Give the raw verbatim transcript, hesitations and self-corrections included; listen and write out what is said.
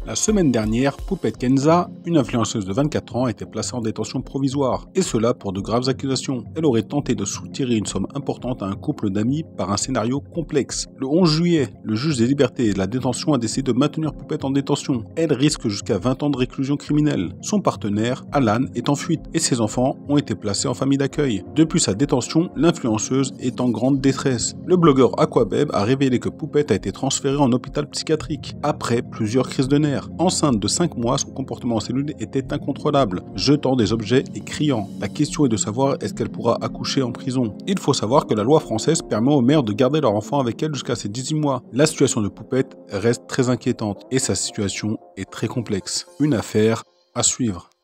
La semaine dernière, Poupette Kenza, une influenceuse de vingt-quatre ans, a été placée en détention provisoire, et cela pour de graves accusations. Elle aurait tenté de soutirer une somme importante à un couple d'amis par un scénario complexe. Le onze juillet, le juge des libertés et de la détention a décidé de maintenir Poupette en détention. Elle risque jusqu'à vingt ans de réclusion criminelle. Son partenaire, Alan, est en fuite, et ses enfants ont été placés en famille d'accueil. Depuis sa détention, l'influenceuse est en grande détresse. Le blogueur Aquabeb a révélé que Poupette a été transférée en hôpital psychiatrique, après plusieurs crises de nerfs. Enceinte de cinq mois, son comportement en cellule était incontrôlable, jetant des objets et criant. La question est de savoir est-ce qu'elle pourra accoucher en prison. Il faut savoir que la loi française permet aux mères de garder leur enfant avec elle jusqu'à ses dix-huit mois. La situation de Poupette reste très inquiétante et sa situation est très complexe. Une affaire à suivre.